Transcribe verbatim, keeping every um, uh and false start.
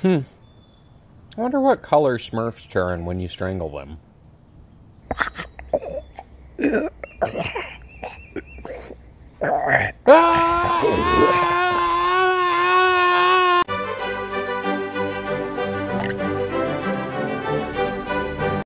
Hmm. I wonder what color Smurfs turn when you strangle them. Yeah.